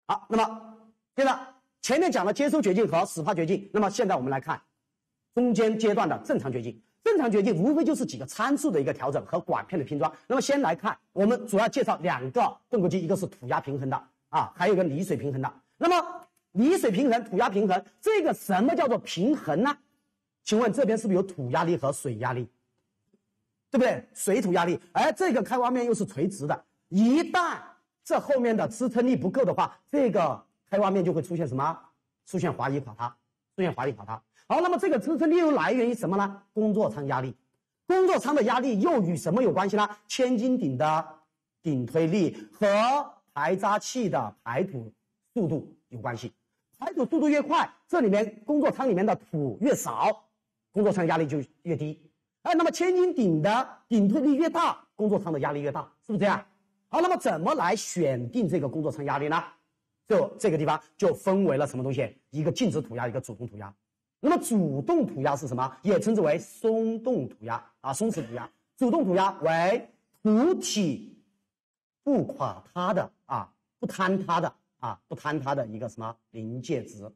好，那么接着前面讲了接收绝境和始发绝境，那么现在我们来看中间阶段的正常绝境。正常绝境无非就是几个参数的一个调整和管片的拼装。那么先来看，我们主要介绍2个盾构机，一个是土压平衡的啊，还有一个离水平衡的。那么离水平衡、土压平衡，这个什么叫做平衡呢？请问这边是不是有土压力和水压力？对不对？水土压力，而这个开挖面又是垂直的，一旦这后面的支撑力不够的话，这个开挖面就会出现什么？出现滑移垮塌，出现滑移垮塌。好，那么这个支撑力又来源于什么呢？工作舱压力。工作舱的压力又与什么有关系呢？千斤顶的顶推力和排渣气的排土速度有关系。排土速度越快，这里面工作舱里面的土越少，工作舱压力就越低。那么千斤顶的顶推力越大，工作舱的压力越大，是不是这样？好，那么怎么来选定这个工作舱压力呢？就这个地方就分为了什么东西？一个静止土压，一个主动土压。那么主动土压是什么？也称之为松动土压啊，松弛土压。主动土压为土体不垮塌的啊，不坍塌的啊，不坍塌的一个什么临界值？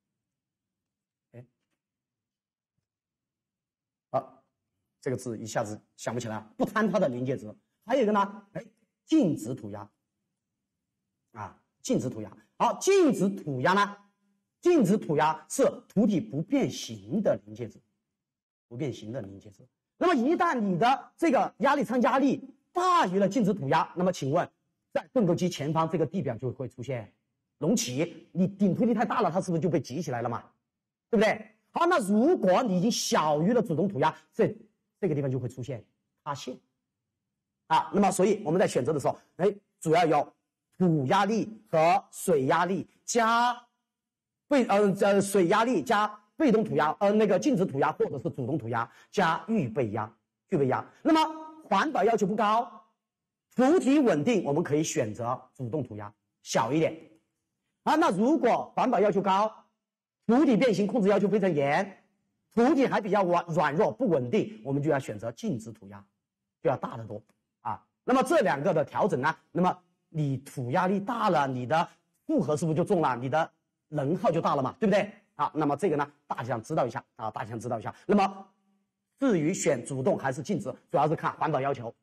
好，这个字一下子想不起来，不坍塌的临界值。还有一个呢，静止土压啊，静止土压。好，静止土压呢？静止土压是土体不变形的临界值，不变形的临界值。那么一旦你的这个压力舱压力大于了静止土压，那么请问在盾构机前方这个地表就会出现隆起，你顶推力太大了，它是不是就被挤起来了嘛？对不对？好，那如果你已经小于了主动土压，这个地方就会出现塌陷啊。那么所以我们在选择的时候，主要有土压力和水压力加水压力加被动土压，那个静止土压或者是主动土压加预备压。那么环保要求不高，土体稳定，我们可以选择主动土压小一点啊。那如果环保要求高，土体变形控制要求非常严，土体还比较软弱不稳定，我们就要选择静止土压，就要大得多啊。那么这2个的调整呢，那么你土压力大了，你的负荷是不是就重了？你的能耗就大了嘛，对不对？啊，那么这个呢，大家知道一下啊，大家知道一下。那么至于选主动还是静止，主要是看环保要求，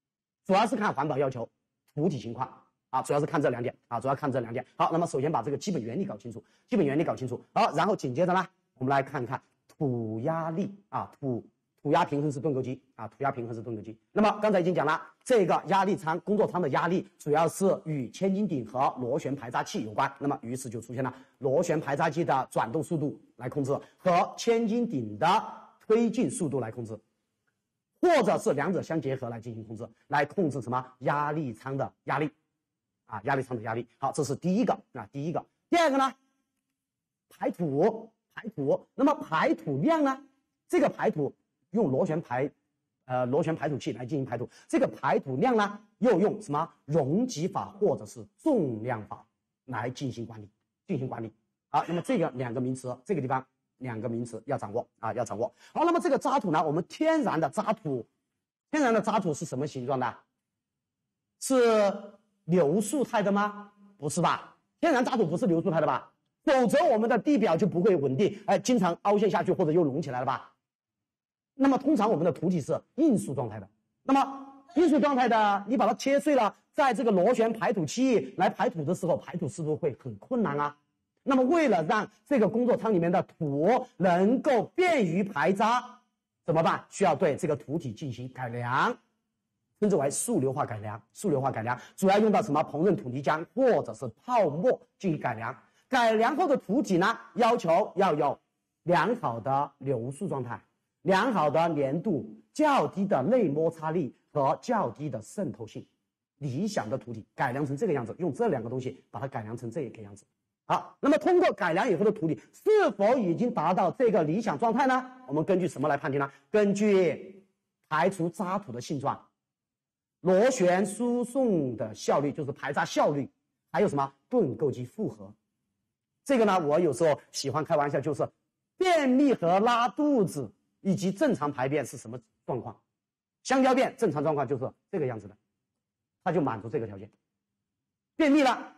土体情况啊，主要是看这2点啊，好，那么首先把这个基本原理搞清楚，好，然后紧接着呢，我们来看看土压力啊，土压平衡式盾构机啊，那么刚才已经讲了，这个压力舱工作舱的压力主要是与千斤顶和螺旋排渣器有关，那么于是就出现了螺旋排渣器的转动速度来控制和千斤顶的推进速度来控制，或者是2者相结合来进行控制，来控制什么压力舱的压力啊，好，这是第一个啊，第二个呢，排土，那么排土量呢？这个排土用螺旋排土器来进行排土，这个排土量呢，又用什么容积法或者是重量法来进行管理，好，那么这个2个名词，这个地方2个名词要掌握啊，好，那么这个渣土呢，我们天然的渣土是什么形状的？是流速态的吗？不是吧？天然渣土不是流速态的吧？否则我们的地表就不会稳定，经常凹陷下去或者又隆起来了吧？那么通常我们的土体是硬素状态的，那么硬素状态的，你把它切碎了，在这个螺旋排土器来排土的时候，排土是不是会很困难啊？那么为了让这个工作舱里面的土能够便于排渣，怎么办？需要对这个土体进行改良，称之为速流化改良。主要用到什么膨润土泥浆或者是泡沫进行改良。改良后的土体呢，要求要有良好的流速状态、良好的粘度、较低的内摩擦力和较低的渗透性。理想的土体改良成这个样子，用这2个东西把它改良成这个样子。好，那么通过改良以后的土体是否已经达到这个理想状态呢？我们根据什么来判定呢？根据排除渣土的性状、螺旋输送的效率，就是排渣效率，还有什么盾构机负荷。这个呢，我有时候喜欢开玩笑，就是便秘和拉肚子以及正常排便是什么状况？香蕉便正常状况就是这个样子的，它就满足这个条件。便秘了，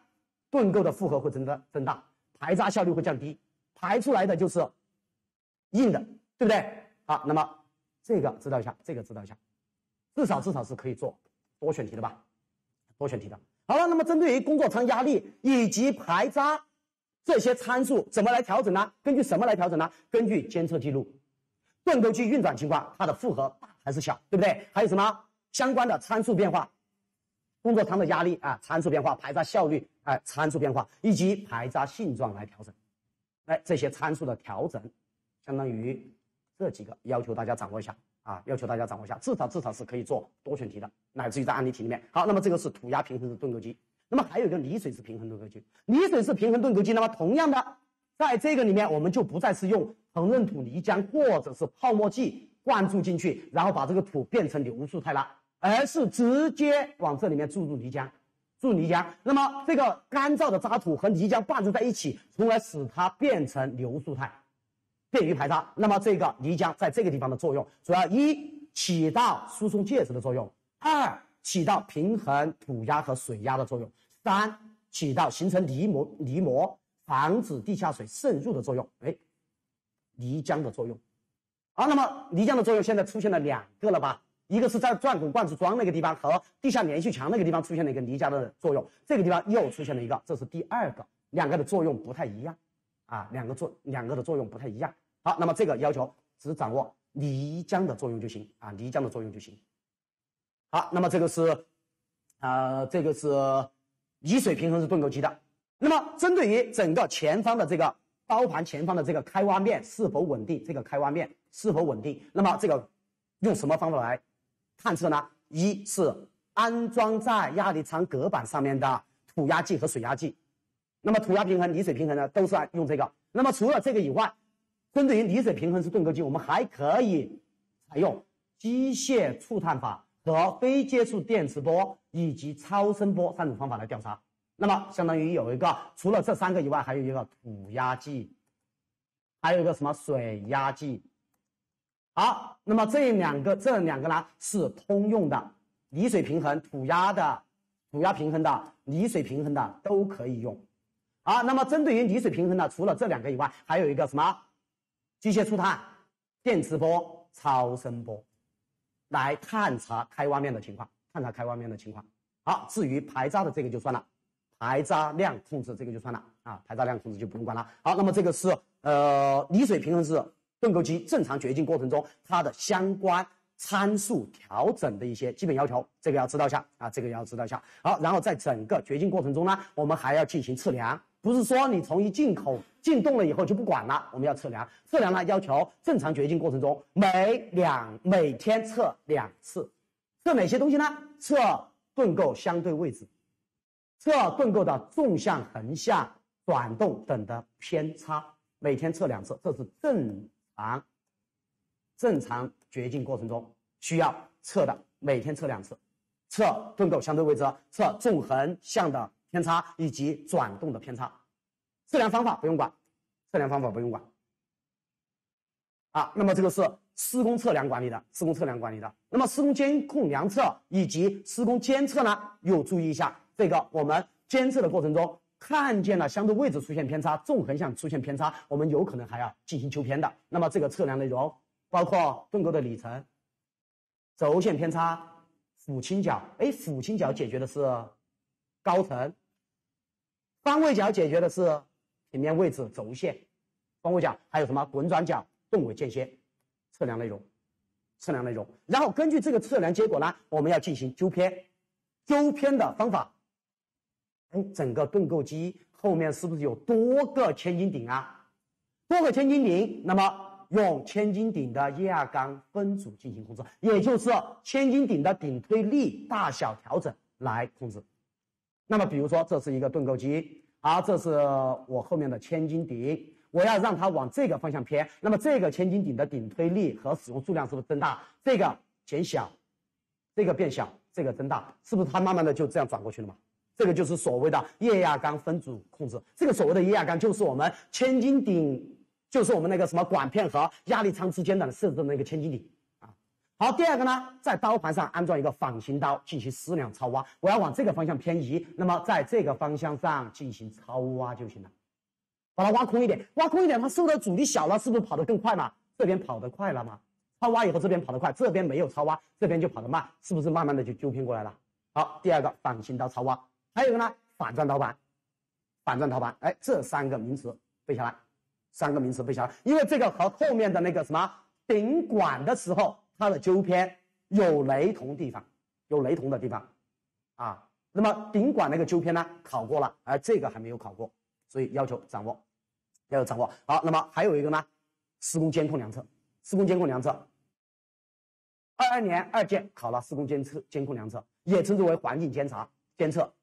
盾构的负荷会增大，排渣效率会降低，排出来的就是硬的，对不对？好，那么这个知道一下，这个知道一下，至少是可以做多选题的吧？多选题的。好了，那么针对于工作舱压力以及排渣这些参数怎么来调整呢？根据什么来调整呢？根据监测记录、盾构机运转情况，它的负荷大还是小，对不对？还有什么相关的参数变化？工作舱的压力啊，参数变化，排渣效率参数变化，以及排渣性状来调整。这些参数的调整，相当于这几个要求大家掌握一下啊，要求大家掌握一下，至少是可以做多选题的，乃至于在案例题里面。好，那么这个是土压平衡式盾构机，那么还有一个离水式平衡盾构机。离水式平衡盾构机，那么同样的，在这个里面我们就不再是用恒润土泥浆或者是泡沫剂灌注进去，然后把这个土变成流速态了，而是直接往这里面注入泥浆。那么这个干燥的渣土和泥浆拌制在一起，从而使它变成流速态，便于排渣。那么这个泥浆在这个地方的作用，主要一起到输送介质的作用，二起到平衡土压和水压的作用，三起到形成泥膜，防止地下水渗入的作用。泥浆的作用。好，那么泥浆的作用现在出现了2个了吧？一个是在转滚灌注桩那个地方和地下连续墙那个地方出现了一个泥浆的作用，这个地方又出现了一个，这是第2个，2个的作用不太一样啊，两个的作用不太一样。好，那么这个要求只掌握泥浆的作用就行啊，泥浆的作用就行。好，那么这个是离水平衡式盾构机的。那么针对于整个前方的这个包盘前方的这个开挖面是否稳定，那么这个用什么方法来探测呢？一是安装在压力舱隔板上面的土压计和水压计，那么土压平衡、离水平衡呢，都是用这个。那么除了这个以外，针对于离水平衡式盾构机，我们还可以采用机械触探法和非接触电磁波以及超声波3种方法来调查。那么相当于有一个，除了这3个以外，还有一个土压计，还有一个什么水压计。好，那么这两个呢是通用的，离水平衡、土压平衡的、离水平衡的都可以用。好，那么针对于离水平衡呢，除了这2个以外，还有一个什么机械触探、电磁波、超声波，来探查开挖面的情况，好，至于排渣的这个就算了，排渣量控制这个就算了啊，排渣量控制就不用管了。好，那么这个是离水平衡式盾构机正常掘进过程中它的相关参数调整的一些基本要求，这个要知道一下啊，好，然后在整个掘进过程中呢，我们还要进行测量，不是说你从一进洞了以后就不管了，我们要测量呢，要求正常掘进过程中每天测2次，测哪些东西呢？测盾构相对位置，测盾构的纵向、横向、转动等的偏差，每天测2次，这是正常掘进过程中需要测的，每天测2次，测盾构相对位置，测纵横向的偏差以及转动的偏差。测量方法不用管啊。那么这个是施工测量管理的，那么施工监控量测以及施工监测呢，又注意一下，这个我们监测的过程中看见了相对位置出现偏差，纵横向出现偏差，我们有可能还要进行纠偏的。那么这个测量内容包括盾构的里程、轴线偏差、俯倾角，俯倾角解决的是高层，方位角解决的是平面位置轴线，方位角还有什么滚转角、钝尾间歇，测量内容。然后根据这个测量结果呢，我们要进行纠偏的方法。整个盾构机后面是不是有多个千斤顶啊？那么用千斤顶的液压缸分组进行控制，也就是千斤顶的顶推力大小调整来控制。那么比如说这是一个盾构机，这是我后面的千斤顶，我要让它往这个方向偏，那么这个千斤顶的顶推力和使用数量是不是增大？这个减小，这个变小，这个增大，是不是它慢慢的就这样转过去了嘛？这个就是所谓的液压缸分组控制。这个所谓的液压缸就是我们千斤顶，就是我们那个什么管片和压力舱之间的设置的那个千斤顶啊。 好，第二个呢，在刀盘上安装一个仿型刀进行适量超挖，我要往这个方向偏移，那么在这个方向上进行超挖就行了，把它挖空一点，挖空一点，它受的阻力小了，是不是跑得更快嘛？这边跑得快了吗？超挖以后这边跑得快，这边没有超挖，这边就跑得慢，是不是慢慢的就纠偏过来了？好，第二个仿型刀超挖，还有一个呢，反转刀盘，反转刀盘，哎，这3个名词背下来，3个名词背下来，因为这个和后面的那个什么顶管的时候，它的纠偏有雷同地方，有雷同的地方啊。那么顶管那个纠偏呢，考过了，而这个还没有考过，所以要求掌握，要掌握。好，那么还有一个呢，施工监控量测，施工监控量测，22年2届考了施工监控量测，也称之为环境监测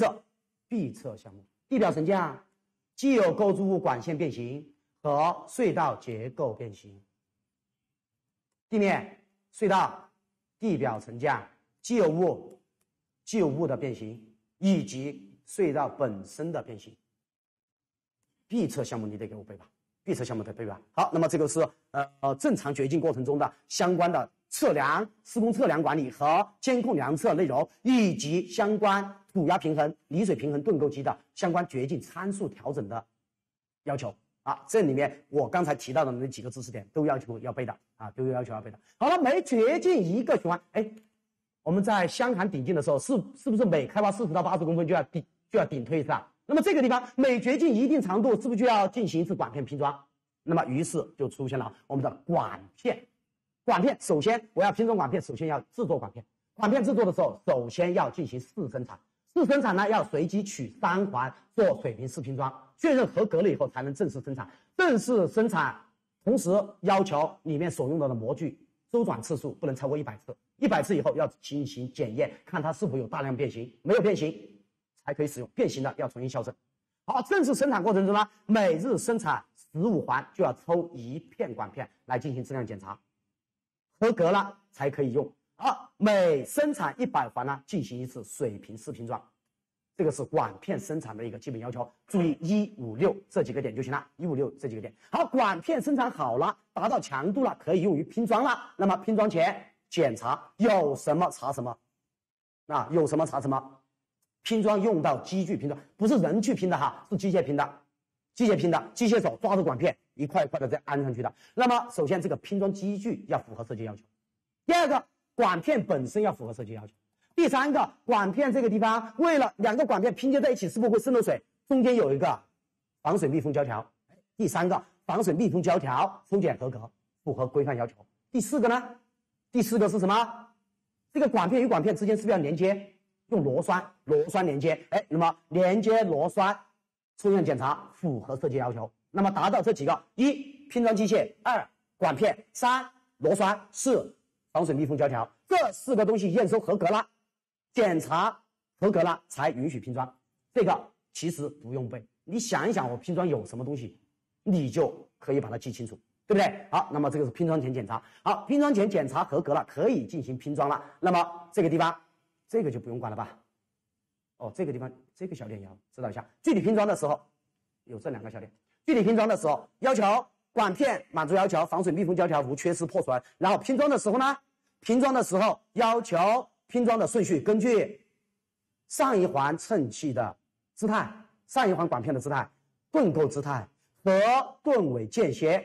B 测项目，地表沉降、既有构筑物管线变形和隧道结构变形。地面、隧道、地表沉降、既有物的变形以及隧道本身的变形。B 测项目你得给我背吧 ，B 测项目得背吧。好，那么这个是正常掘进过程中的相关的测量、施工测量管理和监控量测内容，以及相关土压平衡、泥水平衡盾构机的相关掘进参数调整的要求。啊，这里面我刚才提到的那几个知识点都要求要背的啊，都要求要背的。好了，每掘进一个循环，哎，我们在箱涵顶进的时候，是不是每开挖40到80公分就要顶推一次啊？那么这个地方每掘进一定长度，是不是就要进行一次管片拼装？那么于是就出现了我们的管片。管片首先我要拼装管片，首先要制作管片。管片制作的时候，首先要进行试生产。试生产呢，要随机取3环做水平试拼装，确认合格了以后才能正式生产。正式生产，同时要求里面所用到的模具周转次数不能超过100次，100次以后要进行检验，看它是否有大量变形，没有变形才可以使用，变形的要重新校正。好，正式生产过程中呢，每日生产15环就要抽1片管片来进行质量检查，合格了才可以用。好，每生产100环呢，进行一次水平试拼装，这个是管片生产的一个基本要求。注意156这几个点就行了，156这几个点。好，管片生产好了，达到强度了，可以用于拼装了。那么拼装前检查有什么查什么，啊，有什么查什么。拼装用到机具拼装，不是人去拼的哈，是机械拼的，机械手抓着管片一块一块的再安上去的。那么首先这个拼装机具要符合设计要求，第二个管片本身要符合设计要求，第三个管片这个地方为了2个管片拼接在一起是不是会渗漏水，中间有一个防水密封胶条，第3个防水密封胶条抽检合格，符合规范要求。第4个呢？第4个是什么？这个管片与管片之间是不是要连接？用螺栓连接，哎，那么连接螺栓抽样检查符合设计要求。那么达到这几个：1拼装机械，2管片，3螺栓，4防水密封胶条，这4个东西验收合格了，检查合格了才允许拼装。这个其实不用背，你想一想我拼装有什么东西，你就可以把它记清楚，对不对？好，那么这个是拼装前检查。好，拼装前检查合格了，可以进行拼装了。那么这个地方这个就不用管了吧？哦，这个地方这个小点要知道一下。具体拼装的时候有这2个小点。具体拼装的时候要求管片满足要求，防水密封胶条无缺失破损。然后拼装的时候呢，拼装的时候要求拼装的顺序根据上一环衬器的姿态、上一环管片的姿态、盾构姿态和盾尾间歇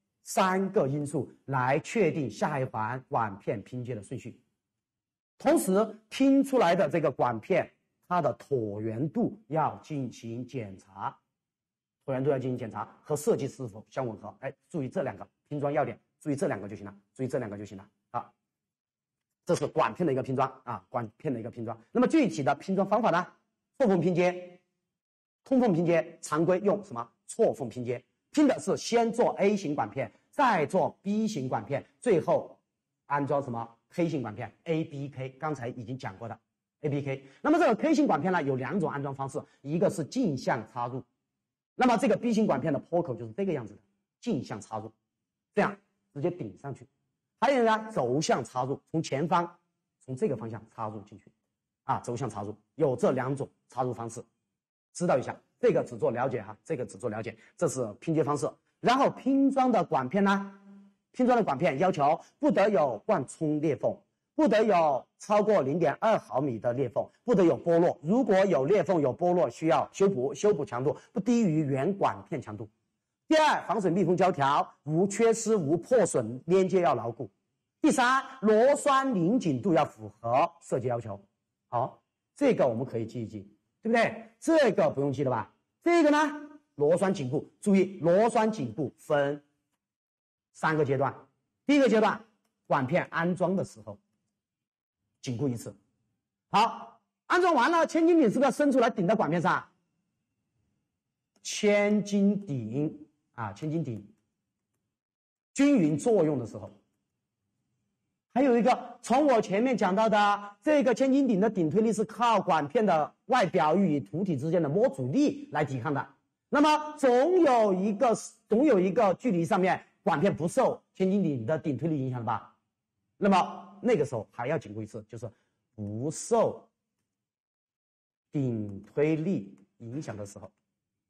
3个因素来确定下一环管片拼接的顺序。同时拼出来的这个管片它的椭圆度要进行检查，椭圆度要进行检查和设计是否相吻合。哎，注意这2个拼装要点，注意这2个就行了，注意这2个就行了。好，这是管片的一个拼装啊，管片的一个拼装。那么具体的拼装方法呢？错缝拼接、通缝拼接，常规用什么？错缝拼接，拼的是先做 A 型管片，再做 B 型管片，最后安装什么？ K 型管片 ABK， 刚才已经讲过的 ABK。那么这个 K 型管片呢，有2种安装方式，一个是径向插入，那么这个 B 型管片的坡口就是这个样子的，径向插入，这样直接顶上去。还有呢，轴向插入，从前方从这个方向插入进去，啊，轴向插入，有这2种插入方式，知道一下。这个只做了解哈，这个只做了解，这是拼接方式。然后拼装的管片呢， 拼装的管片要求不得有贯冲裂缝，不得有超过 0.2 毫米的裂缝，不得有剥落。如果有裂缝有剥落，需要修补，修补强度不低于原管片强度。第二，防水密封胶条无缺失无破损，连接要牢固。第三，螺栓拧紧度要符合设计要求。好，这个我们可以记一记，对不对？这个不用记了吧？这个呢，螺栓紧固，注意螺栓紧固分3个阶段。第一个阶段，管片安装的时候紧固一次。好，安装完了，千斤顶是不是要伸出来顶在管片上？千斤顶啊，千斤顶均匀作用的时候。还有一个，从我前面讲到的这个千斤顶的顶推力是靠管片的外表与土体之间的摸阻力来抵抗的。那么总有一个距离上面管片不受千斤顶的顶推力影响了吧？那么那个时候还要紧固一次，就是不受顶推力影响的时候。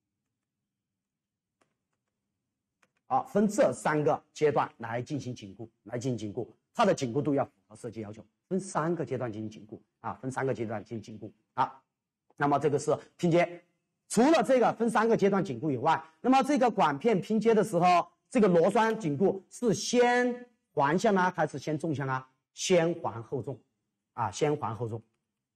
好，分这3个阶段来进行紧固，它的紧固度要符合设计要求，分3个阶段进行紧固啊，分3个阶段进行紧固啊。那么这个是拼接，除了这个分3个阶段紧固以外，那么这个管片拼接的时候，这个螺栓紧固是先环向啊，还是先纵向啊？先环后纵啊，先环后纵，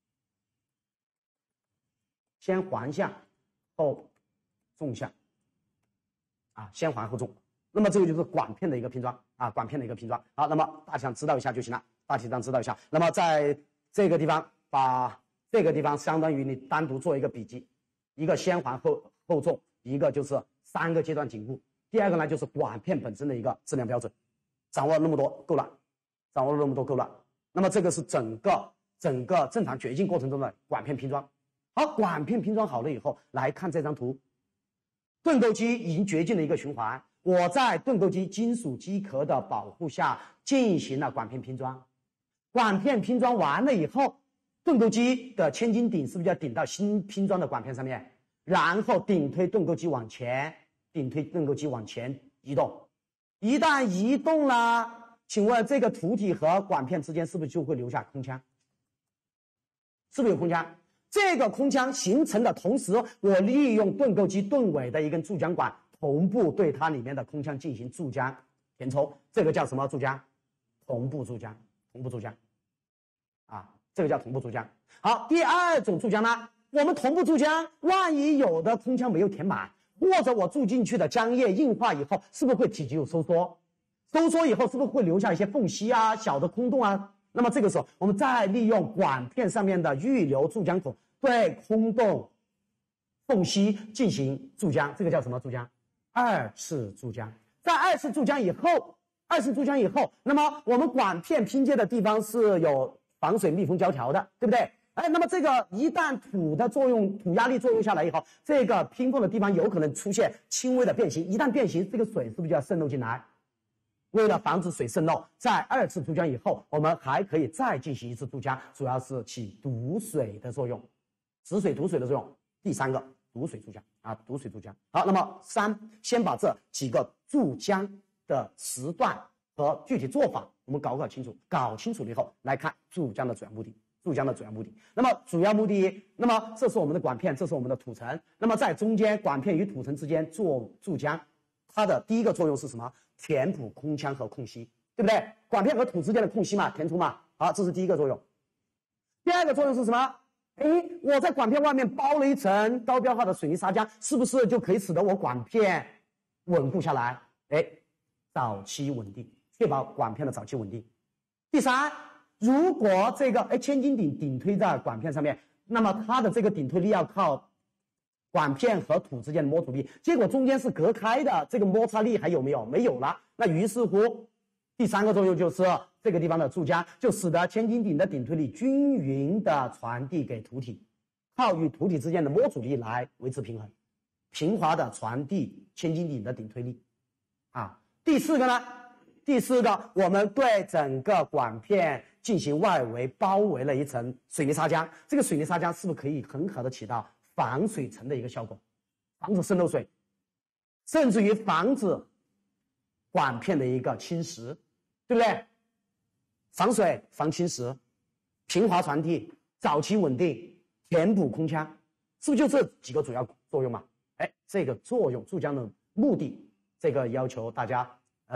先环向后纵向啊，先环后纵。那么这个就是管片的一个拼装啊，管片的一个拼装。好，那么大体上知道一下就行了，大体上知道一下。那么在这个地方，把这个地方相当于你单独做一个笔记，一个先环后纵，一个就是3个阶段紧固。第二个呢，就是管片本身的一个质量标准。掌握了那么多够了，掌握了那么多够了。那么这个是整个正常掘进过程中的管片拼装。好，管片拼装好了以后，来看这张图，盾构机已经掘进了一个循环。我在盾构机金属机壳的保护下进行了管片拼装，管片拼装完了以后，盾构机的千斤顶是不是要顶到新拼装的管片上面？然后顶推盾构机往前，移动。一旦移动了，请问这个土体和管片之间是不是就会留下空腔？是不是有空腔？这个空腔形成的同时，我利用盾构机盾尾的一根注浆管同步对它里面的空腔进行注浆填充，这个叫什么注浆？同步注浆啊，这个叫同步注浆。好，第二种注浆呢，我们同步注浆，万一有的空腔没有填满，或者我注进去的浆液硬化以后，是不是会体积有收缩？收缩以后是不是会留下一些缝隙啊、小的空洞啊？那么这个时候，我们再利用管片上面的预留注浆孔对空洞、缝隙进行注浆，这个叫什么注浆？二次注浆。在二次注浆以后，那么我们管片拼接的地方是有防水密封胶条的，对不对？那么这个一旦土压力作用下来以后，这个拼缝的地方有可能出现轻微的变形，一旦变形，这个水是不是就要渗漏进来？为了防止水渗漏，在二次注浆以后，我们还可以再进行一次注浆，主要是起堵水的作用，止水堵水的作用。第3个堵水注浆啊，堵水注浆。好，那么先把这几个注浆的时段和具体做法我们搞清楚，搞清楚了以后，来看注浆的主要目的。那么主要目的，那么这是我们的管片，这是我们的土层。那么在中间管片与土层之间做注浆，它的第一个作用是什么？填补空腔和空隙，对不对？管片和土之间的空隙嘛，填充嘛。好，这是第一个作用。第二个作用是什么？我在管片外面包了一层高标号的水泥砂浆，是不是就可以使得我管片稳固下来？早期稳定，确保管片的早期稳定。第三，如果这个千斤顶顶推在管片上面，那么它的这个顶推力要靠管片和土之间的摸阻力，结果中间是隔开的，这个摩擦力还有没有？没有了。那于是乎，第3个作用就是这个地方的注浆，就使得千斤顶的顶推力均匀的传递给土体，靠与土体之间的摸阻力来维持平衡，平滑的传递千斤顶的顶推力。第4个呢？第4个，我们对整个管片进行外围包围了一层水泥砂浆，这个水泥砂浆是不是可以很好的起到防水层的一个效果，防止渗漏水，甚至于防止管片的一个侵蚀，对不对？防水、防侵蚀、平滑传递、早期稳定、填补空腔，是不是就这几个主要作用嘛？哎，这个作用注浆的目的，这个要求大家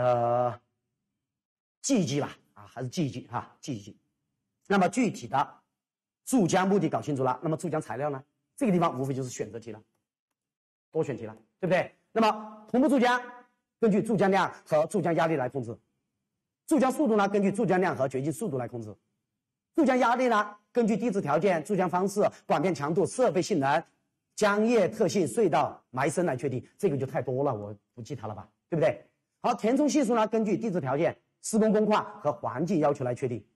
记一记吧，啊，还是记一记哈，记一记。那么具体的注浆目的搞清楚了，那么注浆材料呢？这个地方无非就是选择题了，多选题了，对不对？那么同步注浆，根据注浆量和注浆压力来控制；注浆速度呢，根据注浆量和绝晶速度来控制；注浆压力呢，根据地质条件、注浆方式、管片强度、设备性能、浆液特性、隧道埋深来确定。这个就太多了，我不记它了吧，对不对？好，填充系数呢，根据地质条件、施工工况和环境要求来确定。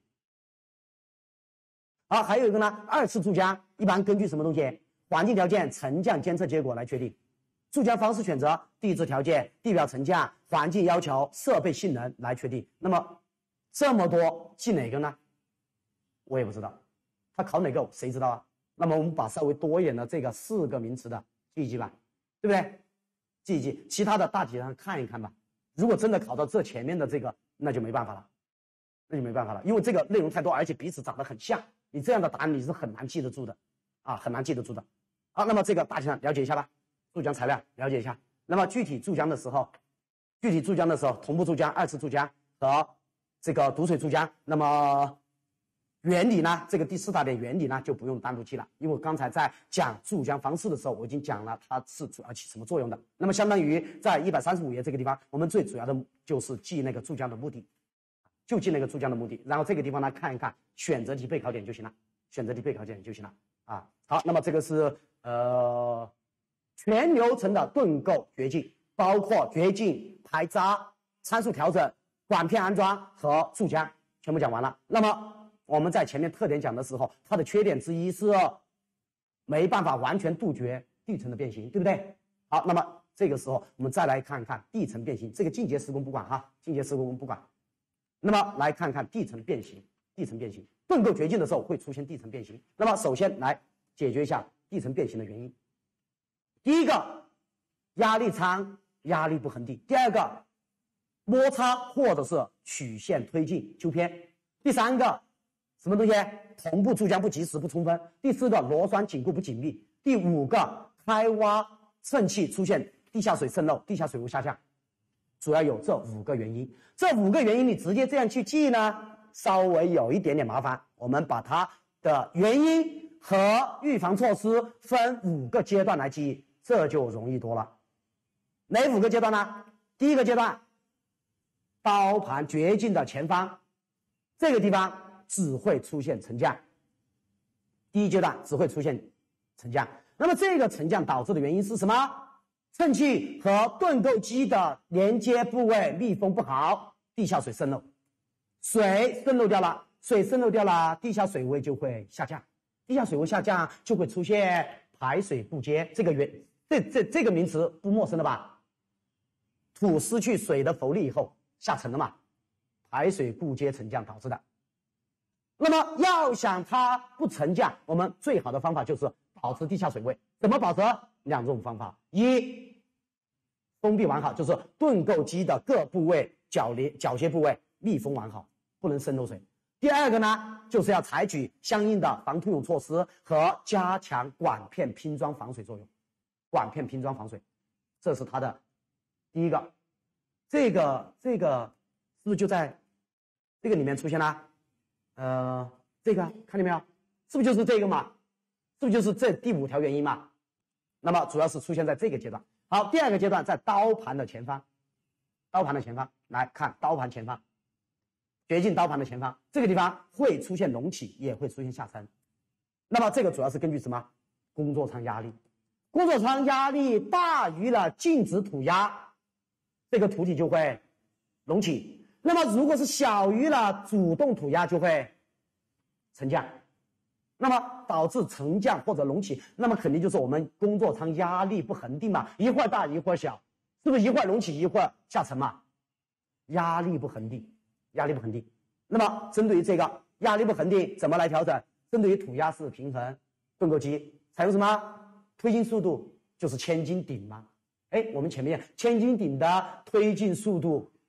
好，还有一个呢，二次注浆一般根据什么东西？环境条件、沉降监测结果来确定。注浆方式选择地质条件、地表沉降、环境要求、设备性能来确定。那么这么多记哪个呢？我也不知道，他考哪个谁知道啊？那么我们把稍微多一点的这个4个名词的记一记吧，对不对？记一记，其他的大体上看一看吧。如果真的考到这前面的这个，那就没办法了，因为这个内容太多，而且彼此长得很像，你这样的答案你是很难记得住的，啊，很难记得住的。好，那么这个大体上了解一下吧。注浆材料了解一下，那么具体注浆的时候，同步注浆、二次注浆和这个毒水注浆，那么原理呢，这个第4大点原理呢就不用单独记了，因为我刚才在讲注浆方式的时候，我已经讲了它是主要起什么作用的。那么相当于在135页这个地方，我们最主要的就是记那个注浆的目的，就记那个注浆的目的，然后这个地方呢看一看选择题备考点就行了，啊。好，那么这个是全流程的盾构掘进，包括掘进、排渣、参数调整、管片安装和注浆，全部讲完了。那么我们在前面特点讲的时候，它的缺点之一是没办法完全杜绝地层的变形，对不对？好，那么这个时候我们再来看看地层变形，这个进阶施工不管哈，进阶施工不管。那么来看看地层变形，盾构掘进的时候会出现地层变形。那么首先来解决一下地层变形的原因。第一个，压力舱压力不恒定；第二个，摩擦或者是曲线推进纠偏；第三个，什么东西？同步注浆不及时不充分；第4个，螺栓紧固不紧密；第5个，开挖渗气出现地下水渗漏、地下水位下降。主要有这5个原因。这5个原因你直接这样去记呢，稍微有一点点麻烦。我们把它的原因和预防措施分5个阶段来记忆。这就容易多了。哪5个阶段呢？第一个阶段，刀盘掘进的前方，这个地方只会出现沉降。第一阶段只会出现沉降。那么这个沉降导致的原因是什么？渗气和盾构机的连接部位密封不好，地下水渗漏，水渗漏掉了，地下水位就会下降，地下水位下降就会出现排水不接。这个名词不陌生了吧？土失去水的浮力以后下沉了嘛，排水不接沉降导致的。那么要想它不沉降，我们最好的方法就是保持地下水位。怎么保持？2种方法：一，封闭完好，就是盾构机的各部位角接部位密封完好，不能渗漏水。第二个呢，就是要采取相应的防突涌措施和加强管片拼装防水作用。管片拼装防水，这是它的第一个。这个是不是就在这个里面出现了？这个看见没有？是不是就是这个嘛？是不是就是这第5条原因嘛？那么主要是出现在这个阶段。好，第2个阶段在刀盘的前方，来看刀盘前方，掘进刀盘的前方，这个地方会出现隆起，也会出现下沉。那么这个主要是根据什么？工作舱压力。工作舱压力大于了静止土压，这个土体就会隆起。那么如果是小于了主动土压，就会沉降。那么导致沉降或者隆起，那么肯定就是我们工作舱压力不恒定嘛，一会儿大一会儿小，是不是一会儿隆起一会儿下沉嘛？压力不恒定。那么针对于这个压力不恒定怎么来调整？针对于土压式平衡盾构机采用什么？推进速度就是千斤顶嘛。我们前面千斤顶的推进速度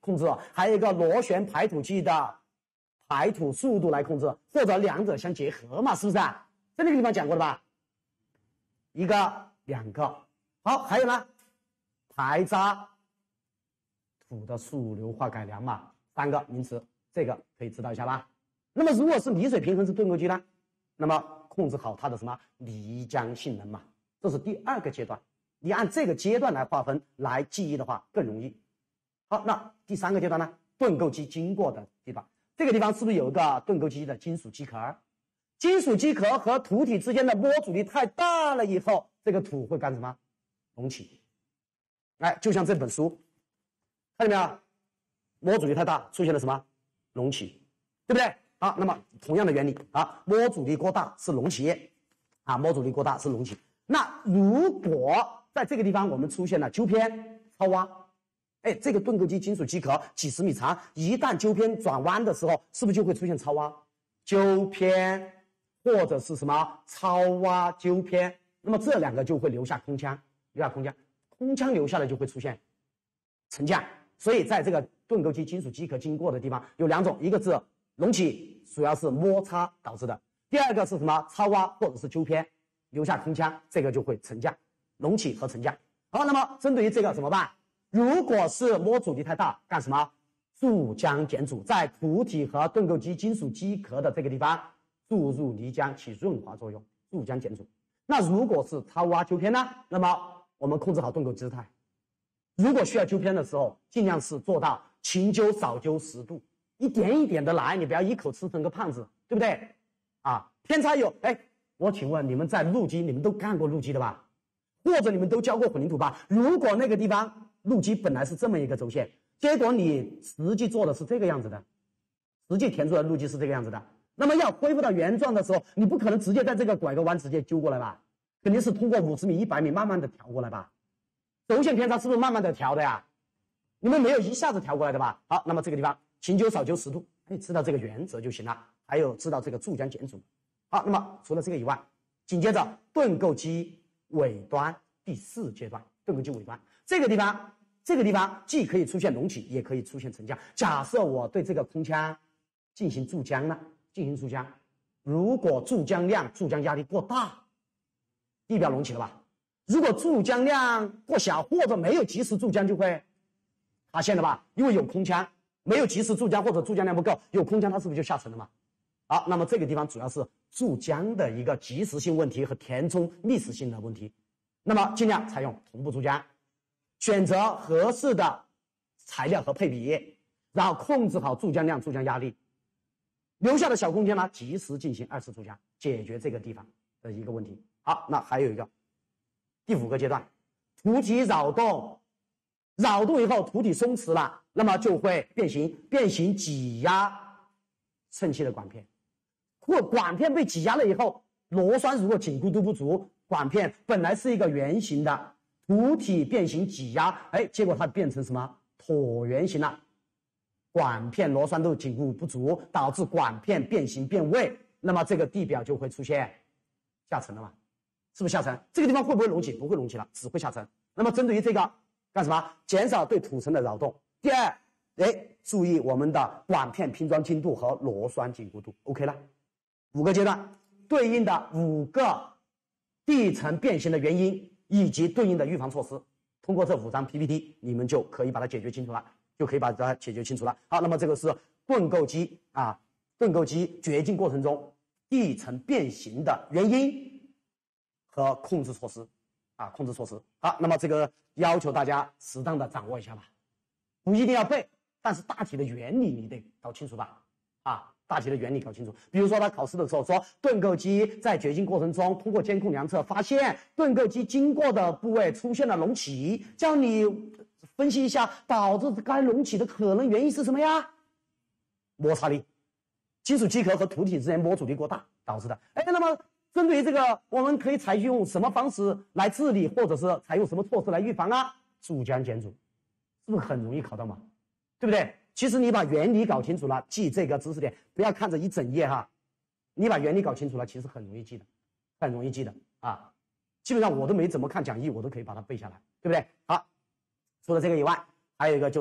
控制，还有一个螺旋排土器的排土速度来控制，或者两者相结合嘛，是不是啊？在那个地方讲过的吧？一个、两个。好，还有呢，排渣土的速流化改良嘛，3个名词，这个可以知道一下吧？那么如果是泥水平衡式盾构机呢，那么控制好它的什么泥浆性能嘛，这是第2个阶段。你按这个阶段来划分来记忆的话更容易。好，那第3个阶段呢，盾构机经过的地方，这个地方是不是有一个盾构机的金属基壳？金属基壳和土体之间的摸阻力太大了以后，这个土会干什么？隆起。哎，就像这本书，看见没有？摸阻力太大，出现了什么？隆起，对不对？好，那么同样的原理啊，摸阻力过大是隆起，啊，摸阻力过大是隆起。那如果在这个地方我们出现了纠偏、超挖，哎，这个盾构机金属基壳几十米长，一旦纠偏转弯的时候，是不是就会出现超挖、纠偏，或者是什么超挖、纠偏？那么这2个就会留下空腔，空腔留下来就会出现沉降。所以在这个盾构机金属基壳经过的地方有2种，一个是隆起，主要是摩擦导致的；第2个是什么？超挖或者是纠偏，留下空腔，这个就会沉降，隆起和沉降。好，那么针对于这个怎么办？如果是摸阻力太大，干什么？注浆减阻，在土体和盾构机金属基壳的这个地方注入泥浆起润滑作用，注浆减阻。那如果是超挖纠偏呢？那么我们控制好盾构姿态。如果需要纠偏的时候，尽量是做到勤纠少纠10度，一点一点的来，你不要一口吃成个胖子，对不对？啊，偏差有，哎，我请问你们在路基，你们都干过路基的吧？或者你们都浇过混凝土吧？如果那个地方路基本来是这么一个轴线，结果你实际做的是这个样子的，实际填出来的路基是这个样子的，那么要恢复到原状的时候，你不可能直接在这个拐个弯直接揪过来吧？肯定是通过50米、100米慢慢的调过来吧？轴线偏差是不是慢慢的调的呀？你们没有一下子调过来的吧？好，那么这个地方勤纠少纠10度，哎，知道这个原则就行了。还有知道这个注浆减阻。好，那么除了这个以外，紧接着盾构机尾端第4阶段，盾构机尾端这个地方既可以出现隆起，也可以出现沉降。假设我对这个空腔进行注浆呢，如果注浆量、注浆压力过大，地表隆起了吧？如果注浆量过小或者没有及时注浆，就会塌陷了吧？因为有空腔，没有及时注浆或者注浆量不够，有空腔它是不是就下沉了嘛？好，那么这个地方主要是注浆的一个及时性问题和填充历史性的问题。那么尽量采用同步注浆，选择合适的材料和配比，然后控制好注浆量、注浆压力，留下的小空间呢，及时进行2次注浆，解决这个地方的一个问题。好，那还有一个第5个阶段，土体扰动以后土体松弛了，那么就会变形挤压衬砌的管片，或管片被挤压了以后，螺栓如果紧固度不足，管片本来是一个圆形的，土体变形挤压，哎，结果它变成什么椭圆形了，管片螺栓都紧固不足，导致管片变形变位，那么这个地表就会出现下沉了嘛？是不是下沉？这个地方会不会隆起？不会隆起了，只会下沉。那么针对于这个干什么？减少对土层的扰动。第2，注意我们的管片拼装精度和螺栓紧固度。OK 了，5个阶段对应的5个地层变形的原因以及对应的预防措施，通过这5张 PPT， 你们就可以把它解决清楚了，好，那么这个是盾构机掘进过程中地层变形的原因和控制措施。好，那么这个要求大家适当的掌握一下吧，不一定要背，但是大体的原理你得搞清楚吧。大体的原理搞清楚。比如说他考试的时候说，盾构机在掘进过程中，通过监控量测发现盾构机经过的部位出现了隆起，叫你分析一下导致该隆起的可能原因是什么呀？摩擦力，金属基壳和土体之间摸阻力过大导致的。哎，那么针对于这个，我们可以采用什么方式来治理，或者是采用什么措施来预防啊？注浆减阻，是不是很容易考到嘛？对不对？其实你把原理搞清楚了，记这个知识点，不要看着一整页哈。你把原理搞清楚了，其实很容易记的啊。基本上我都没怎么看讲义，我都可以把它背下来，对不对？好，除了这个以外，还有一个就是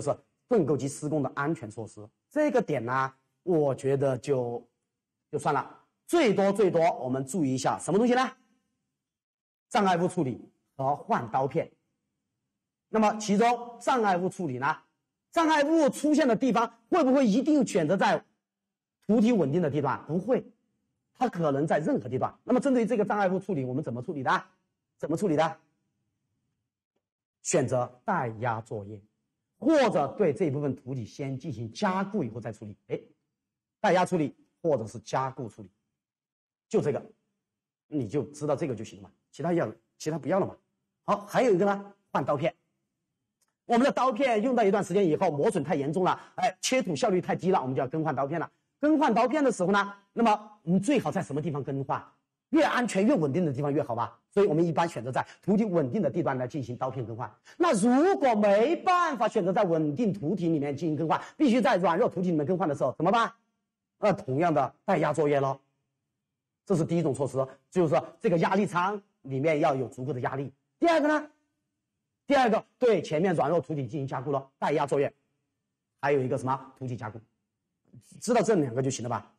盾构基施工的安全措施。这个点呢，我觉得就算了，最多我们注意一下什么东西呢？障碍物处理和换刀片。那么其中障碍物处理呢，障碍物出现的地方会不会一定选择在图体稳定的地段？不会，它可能在任何地段。那么针对这个障碍物处理，我们怎么处理的？选择带压作业，或者对这一部分图体先进行加固以后再处理。带压处理或者是加固处理，就这个，你就知道这个就行了嘛，其他不要了嘛。好，还有一个呢，换刀片。我们的刀片用到一段时间以后，磨损太严重了，切土效率太低了，我们就要更换刀片了。更换刀片的时候呢，那么我们最好在什么地方更换？越安全越稳定的地方越好吧。所以我们一般选择在图体稳定的地段来进行刀片更换。那如果没办法选择在稳定图体里面进行更换，必须在软弱图体里面更换的时候怎么办？同样的带压作业咯。这是第一种措施，就是说这个压力舱里面要有足够的压力。第二个呢？第二个对前面软弱图体进行加固咯，带压作业。还有一个什么图体加固，知道这两个就行了吧？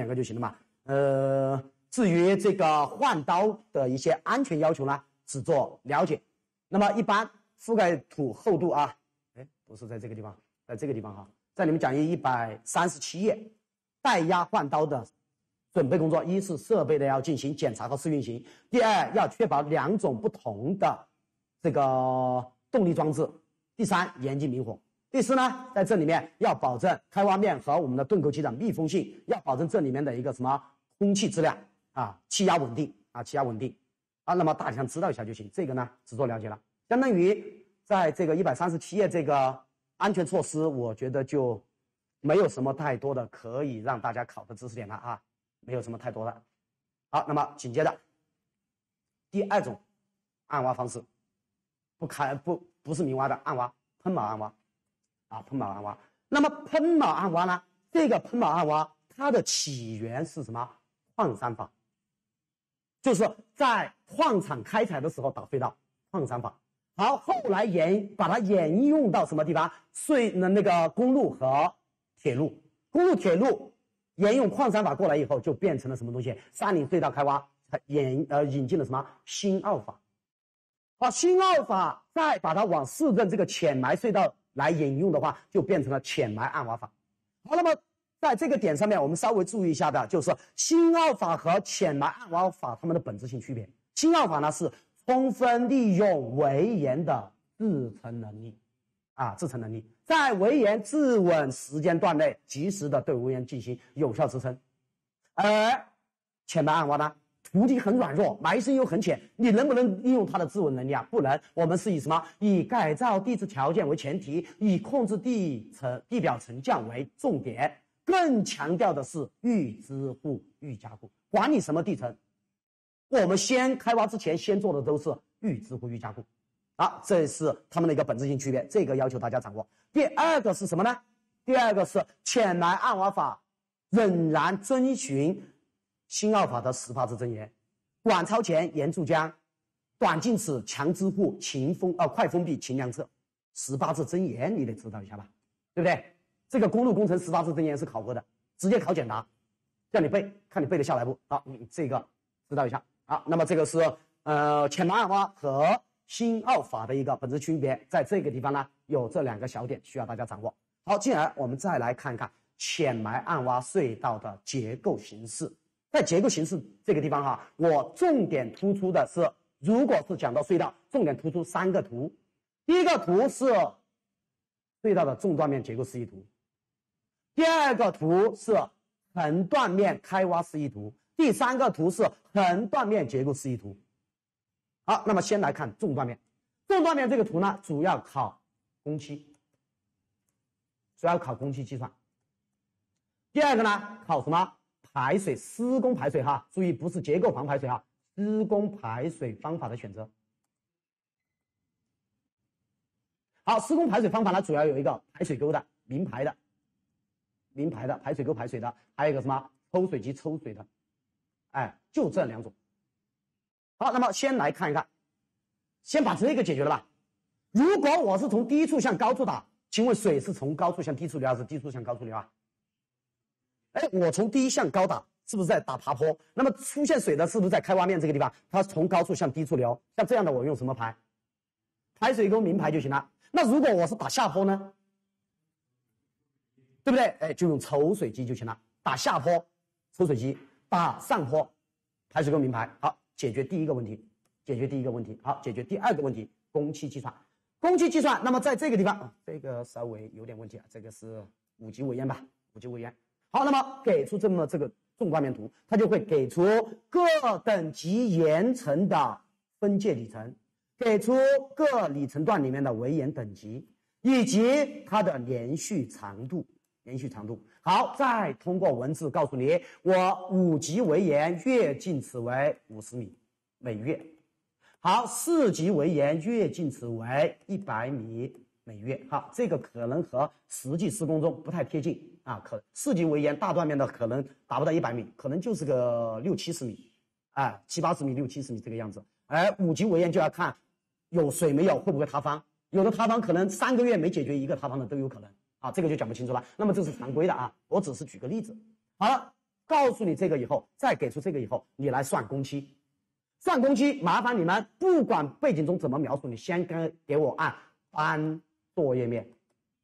至于这个换刀的一些安全要求呢，只做了解。那么一般覆盖土厚度啊，不是在这个地方，在这个地方哈，在你们讲义137页，带压换刀的准备工作，一是设备的要进行检查和试运行，第二要确保2种不同的这个动力装置，第三严禁明火，第四呢，在这里面要保证开挖面和我们的盾构基的密封性，要保证这里面的一个什么空气质量气压稳定那么大家知道一下就行，这个呢只做了解了。相当于在这个137页这个安全措施，我觉得就没有什么太多的可以让大家考的知识点了没有什么太多的。好，那么紧接着第二种暗挖方式，不是明挖的暗挖，喷铆暗挖喷铆暗挖。那么喷铆暗挖呢，这个喷铆暗挖它的起源是什么？矿山法，就是在矿场开采的时候打隧道，矿山法。好，后来把它沿用到什么地方？那个公路和铁路，铁路沿用矿山法过来以后，就变成了什么东西？山岭隧道开挖引进了什么新奥法？新奥法再把它往市政这个浅埋隧道来引用的话，就变成了浅埋暗挖法。好，那么在这个点上面，我们稍微注意一下的就是新奥法和浅埋暗挖法它们的本质性区别。新奥法呢是充分利用围岩的自成能力，在围岩自稳时间段内及时的对围岩进行有效支撑，而浅埋暗挖呢，土地很软弱，埋深又很浅，你能不能利用它的自稳能力不能。我们是以什么？以改造地质条件为前提，以控制地表沉降为重点，更强调的是预支护、预加固。管你什么地层，我们先开挖之前先做的都是预支护、预加固。这是他们的一个本质性区别，这个要求大家掌握。第二个是什么呢？第二个是浅埋暗挖法仍然遵循新奥法的18字真言：管超前，严注浆，短进尺，强支护，快封闭，勤量测。18字真言你得知道一下吧，对不对？这个公路工程18字真言是考过的，直接考简答，让你背，看你背得下来不？这个知道一下。那么这个是浅埋暗挖和新奥法的一个本质区别，在这个地方呢有这2个小点需要大家掌握。好，接下来我们再来看看浅埋暗挖隧道的结构形式。在结构形式这个地方我重点突出的是，如果是讲到隧道，重点突出3个图。第一个图是隧道的纵断面结构示意图，第二个图是横断面开挖示意图，第3个图是横断面结构示意图。好，那么先来看纵断面。纵断面这个图呢，主要考工期计算。第二个呢，考什么？排水，施工排水注意不是结构防排水施工排水方法的选择。好，施工排水方法呢，主要有一个排水沟的明排的排水沟排水的，还有一个什么抽水机抽水的，就这2种。好，那么先来看一看，先把这个解决了吧。如果我是从低处向高处打， 请问水是从高处向低处流还是低处向高处流啊？哎，我从低向高打，是不是在打爬坡？那么出现水的是不是在开挖面这个地方？它从高处向低处流，像这样的我用什么排？排水沟明排就行了。那如果我是打下坡呢？对不对？哎，就用抽水机就行了。打下坡，抽水机；打上坡，排水沟明排。好，解决第一个问题，解决第一个问题。好，解决第二个问题，工期计算。工期计算，那么在这个地方，这个稍微有点问题啊，这个是5级尾烟吧，5级尾烟。好，那么给出这么这个纵断面图，它就会给出各等级岩层的分界里程，给出各里程段里面的围岩等级，以及它的连续长度。连续长度。好，再通过文字告诉你，我5级围岩月进尺为50米每月。好，4级围岩月进尺为100米每月。好，这个可能和实际施工中不太贴近啊，4级围岩大断面的可能达不到100米，可能就是个60-70米，啊，70-80米、60-70米这个样子。而5级围岩就要看有水没有，会不会塌方，有的塌方可能3个月没解决一个塌方的都有可能。啊，这个就讲不清楚了。那么这是常规的啊，我只是举个例子。好了，告诉你这个以后，再给出这个以后，你来算工期。算工期，麻烦你们不管背景中怎么描述，你先给我按单作业面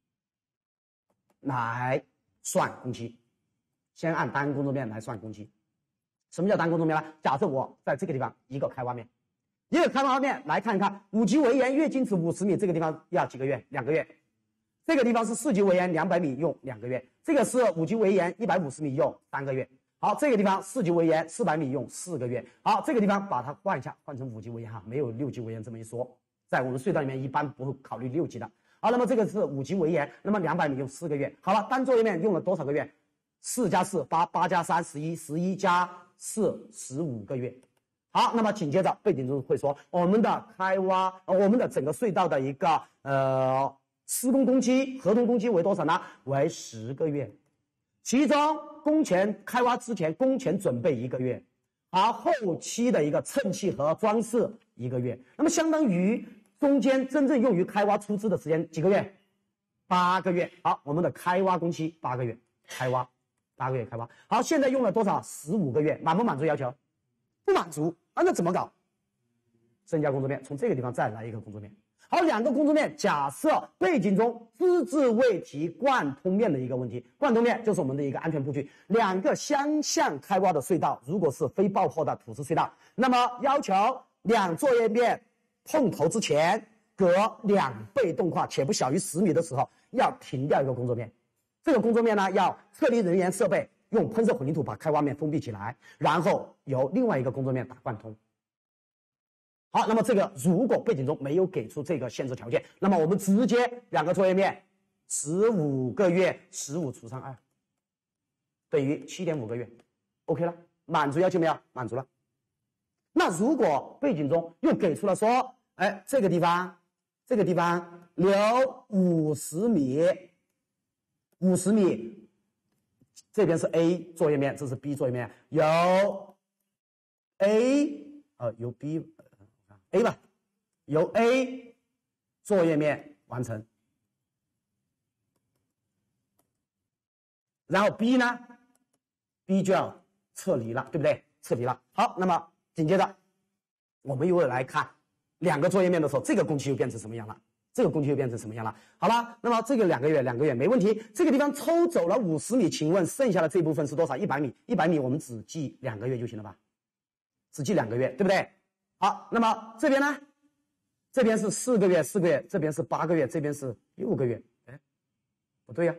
来算工期，先按单工作面来算工期。什么叫单工作面呢？假设我在这个地方一个开挖面，一个开挖面来看一看，5级围岩月经尺50米，这个地方要几个月？2个月。这个地方是4级围岩200米用2个月，这个是5级围岩150米用3个月。好，这个地方4级围岩400米用4个月。好，这个地方把它换一下，换成5级围岩哈，没有6级围岩这么一说，在我们隧道里面一般不会考虑6级的。好，那么这个是5级围岩，那么200米用4个月。好了，单作业面用了多少个月？4加4 8，8加3 11，11加4 15个月。好，那么紧接着背景中会说我们的开挖，我们的整个隧道的一个施工工期合同工期为多少呢？为10个月，其中工前开挖之前工前准备1个月，而后期的一个称气和装饰1个月，那么相当于中间真正用于开挖出资的时间几个月？8个月。好，我们的开挖工期8个月，开挖8个月开挖。好，现在用了多少？15个月，满不满足要求？不满足啊，那怎么搞？增加工作面，从这个地方再来一个工作面。好，2个工作面，假设背景中只字未提贯通面的一个问题，贯通面就是我们的一个安全布局。2个相向开挖的隧道，如果是非爆破的土质隧道，那么要求2作业面碰头之前隔2倍动跨且不小于10米的时候，要停掉一个工作面。这个工作面呢，要撤离人员设备，用喷射混凝土把开挖面封闭起来，然后由另外一个工作面打贯通。好，那么这个如果背景中没有给出这个限制条件，那么我们直接2个作业面15个月，15除上2等于7.5个月 ，OK 了，满足要求没有？满足了。那如果背景中又给出了说，哎，这个地方留50米，50米，这边是 A 作业面，这是 B 作业面，由 A 由 B。A 吧，由 A 作业面完成，然后 B 呢 ？B 就要撤离了，对不对？撤离了。好，那么紧接着我们又来看2个作业面的时候，这个工期又变成什么样了？这个工期又变成什么样了？好了，那么这个2个月没问题。这个地方抽走了50米，请问剩下的这部分是多少？100米，100米我们只记2个月就行了吧？只记2个月，对不对？好，那么这边呢？这边是4个月，4个月，这边是8个月，这边是6个月。哎，不对呀，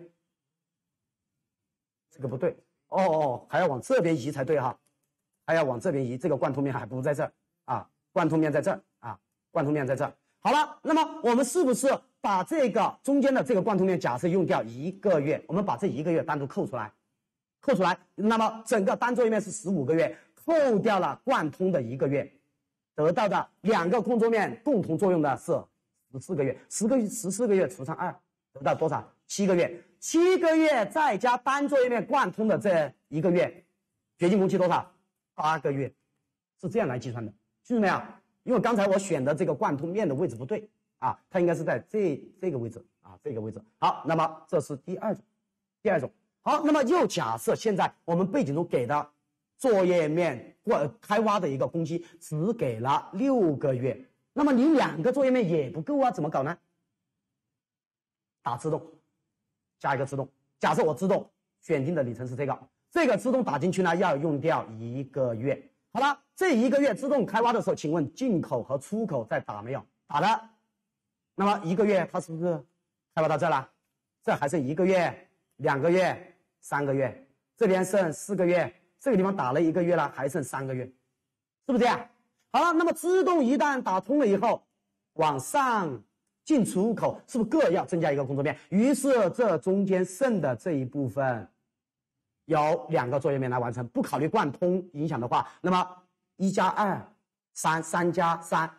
这个不对。还要往这边移才对哈，还要往这边移。这个贯通面还不在这儿啊，贯通面在这儿啊，贯通面在这儿。好了，那么我们是不是把这个中间的这个贯通面假设用掉1个月，我们把这1个月单独扣出来，那么整个单作业面是15个月，扣掉了贯通的1个月。得到的2个工作面共同作用的是14个月，14个月除上2，得到多少？7个月。7个月再加单作业面贯通的这1个月，决定工期多少？8个月，是这样来计算的，记住没有？因为刚才我选的这个贯通面的位置不对啊，它应该是在这个位置啊。 啊，这个位置。好，那么这是第二种。好，那么又假设现在我们背景中给的作业面或开挖的一个工期只给了6个月，那么你2个作业面也不够啊，怎么搞呢？打自动，加一个自动。假设我自动选定的里程是这个自动打进去呢，要用掉1个月。好了，这1个月自动开挖的时候，请问进口和出口在打没有？打的。那么1个月它是不是开挖到这了？这还剩1个月、2个月、3个月，这边剩4个月，这个地方打了1个月了，还剩3个月，是不是这样？好了，那么自动一旦打通了以后，往上进出口是不是各要增加一个工作面？于是这中间剩的这一部分由2个作业面来完成，不考虑贯通影响的话，那么1加2 3 3加3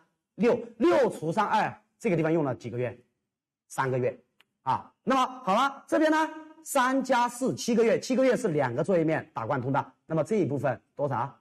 6除上2，这个地方用了几个月？3个月啊。那么好了，这边呢3加4 7个月，7个月是2个作业面打贯通的，那么这一部分多少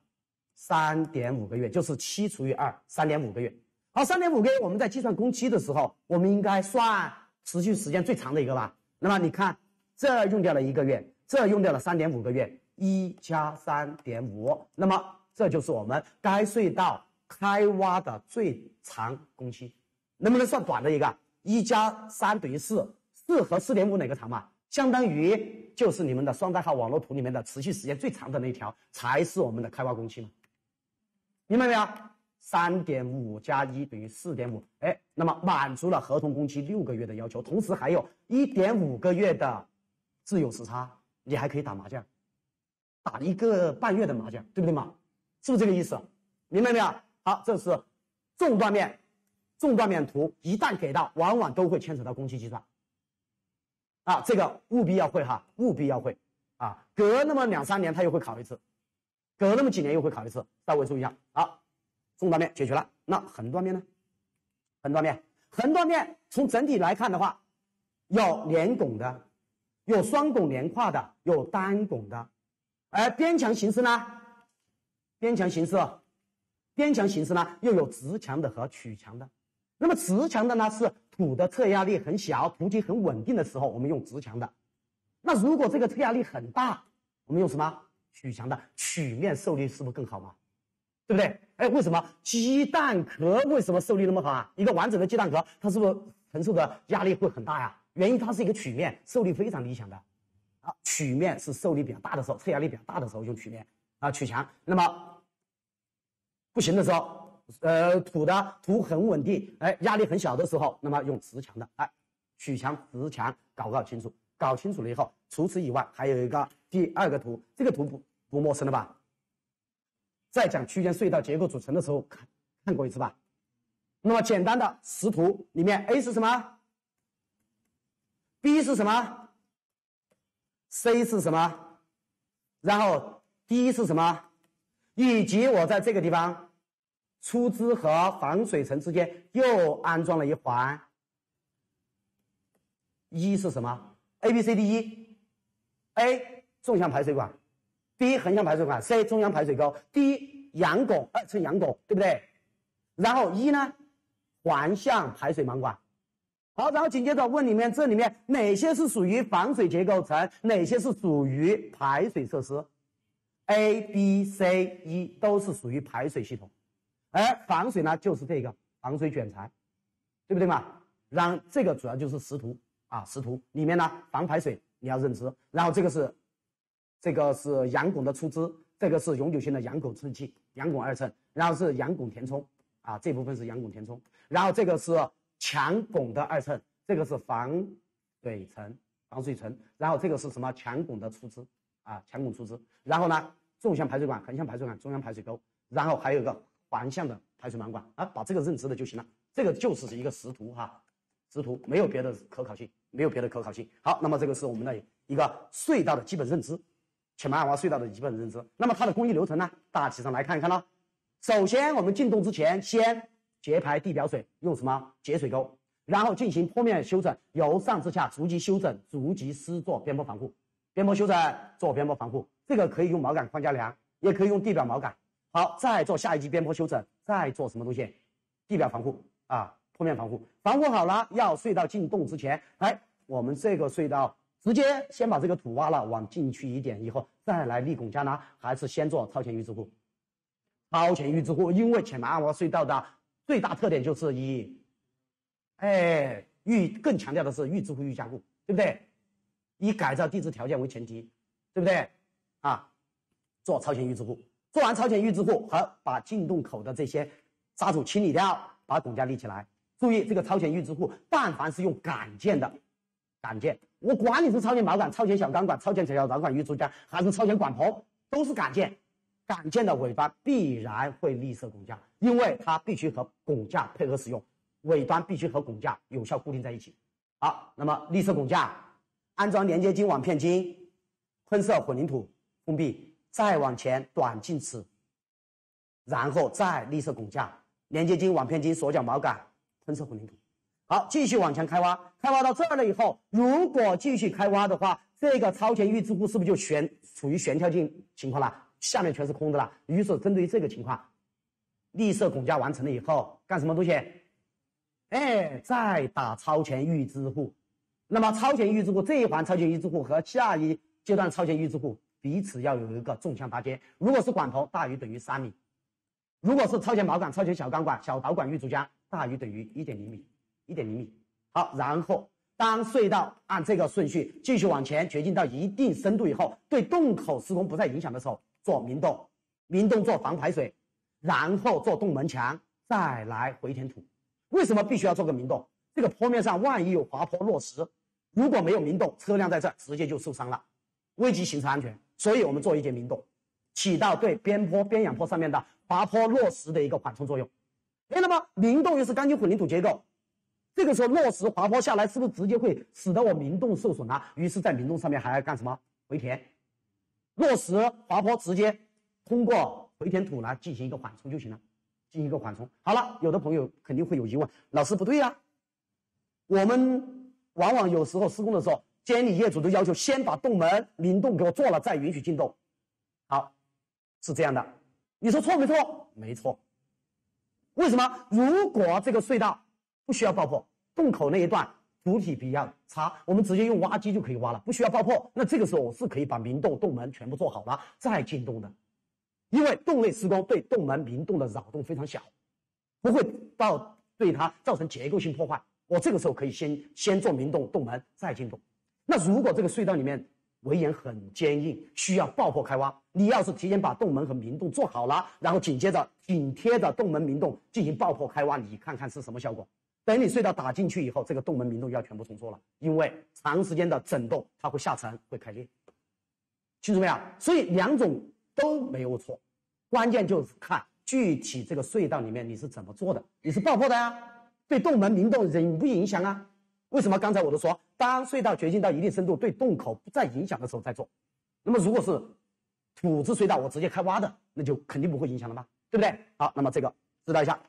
？3.5个月，就是7除以2 3.5个月。好，3.5个月我们在计算工期的时候，我们应该算持续时间最长的一个吧。那么你看，这用掉了1个月，这用掉了3.5个月，1加3.5，那么这就是我们该隧道开挖的最长工期。能不能算短的一个？1加3等于4，4和4.5哪个长嘛？相当于就是你们的双代号网络图里面的持续时间最长的那条，才是我们的开挖工期嘛。明白没有？3.5加1等于4.5，哎，那么满足了合同工期6个月的要求，同时还有1.5个月的自由时差，你还可以打麻将，打1个半月的麻将，对不对嘛？是不是这个意思？明白没有？好，这是纵断面图，一旦给到，往往都会牵扯到工期计算，啊，这个务必要会哈，务必要会啊，隔那么2、3年他又会考一次，隔那么几年又会考一次，稍微注意一下。好，纵断面解决了，那横断面呢？横断面从整体来看的话，有连拱的，有双拱连跨的，有单拱的，而边墙形式呢？边墙形式呢又有直墙的和曲墙的。那么直墙的呢是土的侧压力很小，土基很稳定的时候，我们用直墙的。那如果这个侧压力很大，我们用什么？曲墙的。曲面受力是不是更好嘛？对不对？哎，为什么鸡蛋壳为什么受力那么好啊？一个完整的鸡蛋壳，它是不是承受的压力会很大呀？原因它是一个曲面，受力非常理想的。啊，曲面是受力比较大的时候，侧压力比较大的时候用曲面啊，曲墙。那么不行的时候，土很稳定，哎，压力很小的时候，那么用直墙的，哎，曲墙、直墙搞清楚，搞清楚了以后，除此以外还有一个第2个图，这个图不陌生了吧？在讲区间隧道结构组成的时候看过一次吧？那么简单的识图里面 ，A 是什么 ？B 是什么 ？C 是什么？然后 D 是什么？以及我在这个地方。出支和防水层之间又安装了一环。一是什么 ？A B C D E。A 纵向排水管 ，B 横向排水管 ，C 中央排水沟 ，D 阳拱2层阳拱，对不对？然后一呢，环向排水盲管。好，然后紧接着问这里面哪些是属于防水结构层，哪些是属于排水设施 ？A B C E 都是属于排水系统。而防水呢，就是这个防水卷材，对不对嘛？让这个主要就是识图啊，识图里面呢，防排水你要认知，然后这个是阳拱的出支，这个是永久性的阳拱衬器，阳拱2层，然后是阳拱填充啊，这部分是阳拱填充，然后这个是强拱的2层，这个是防水层，然后这个是什么？强拱的出支啊，强拱出支，然后呢，纵向排水管、横向排水管、中央排水沟，然后还有一个环向的排水盲管啊，把这个认知的就行了。这个就是一个识图哈，识图没有别的可考性，好，那么这个是我们的一个隧道的基本认知，前门2洼隧道的基本认知。那么它的工艺流程呢，大体上来看一看咯。首先我们进洞之前，先截排地表水，用什么？截水沟，然后进行坡面修整，由上至下逐级修整，逐级施做边坡防护，边坡修整做边坡防护，这个可以用毛杆框架梁，也可以用地表毛杆。好，再做下一级边坡修整，再做什么东西？地表防护啊， 坡面防护，防护好了，要隧道进洞之前，哎，我们这个隧道直接先把这个土挖了，往进去一点以后，再来立拱架呢，还是先做超前预支护？超前预支护，因为浅马湾隧道的最大特点就是更强调的是预支护预加固，对不对？以改造地质条件为前提，对不对？啊，做超前预支护，做完超前预支护和把进洞口的这些渣土清理掉，把拱架立起来。注意这个超前预支护，但凡是用杆件的，杆件，我管你是超前毛杆、超前小钢管、超前小导管预支架，还是超前管棚，都是杆件。杆件的尾端必然会立设拱架，因为它必须和拱架配合使用，尾端必须和拱架有效固定在一起。好，那么立设拱架，安装连接筋网片筋，喷射混凝土封闭，再往前短进尺，然后再立设拱架，连接筋网片筋锁脚毛杆，喷射混凝土。好，继续往前开挖，开挖到这儿了以后，如果继续开挖的话，这个超前预支护是不是就处于悬跳进情况了？下面全是空的了。于是针对于这个情况，立设拱架完成了以后，干什么东西？再打超前预支护。那么超前预支护这一环超前预支护和下一阶段超前预支护彼此要有一个纵向搭接。如果是管头大于等于3米，如果是超前毛杆、超前小钢管、小导管预支架大于等于1.0米，1.0米。好，然后当隧道按这个顺序继续往前掘进到一定深度以后，对洞口施工不再影响的时候，做明洞，明洞做防排水，然后做洞门墙，再来回填土。为什么必须要做个明洞？这个坡面上万一有滑坡落石，如果没有明洞，车辆在这儿直接就受伤了，危及行车安全。所以我们做一节明洞，起到对边坡、边仰坡上面的滑坡落石的一个缓冲作用。那么明洞又是钢筋混凝土结构，这个时候落石滑坡下来，是不是直接会使得我明洞受损啊？于是，在明洞上面还要干什么？回填。落石滑坡直接通过回填土来进行一个缓冲就行了，进行一个缓冲。好了，有的朋友肯定会有疑问，老师不对啊，我们往往有时候施工的时候，监理业主都要求先把洞门、明洞给我做了，再允许进洞。好，是这样的，你说错没错？没错。为什么？如果这个隧道不需要爆破，洞口那一段土体比较差，我们直接用挖机就可以挖了，不需要爆破。那这个时候我是可以把明洞、洞门全部做好了再进洞的，因为洞内施工对洞门、明洞的扰动非常小，不会对它造成结构性破坏。我这个时候可以先做明洞、洞门再进洞。那如果这个隧道里面围岩很坚硬，需要爆破开挖，你要是提前把洞门和明洞做好了，然后紧接着紧贴着洞门、明洞进行爆破开挖，你看看是什么效果？等你隧道打进去以后，这个洞门、明洞要全部重做了，因为长时间的整洞它会下沉，会开裂，清楚没有？所以两种都没有错，关键就是看具体这个隧道里面你是怎么做的，你是爆破的呀，对洞门、明洞影不影响啊？为什么刚才我都说，当隧道掘进到一定深度，对洞口不再影响的时候再做。那么如果是土质隧道，我直接开挖的，那就肯定不会影响了嘛，对不对？好，那么这个知道一下。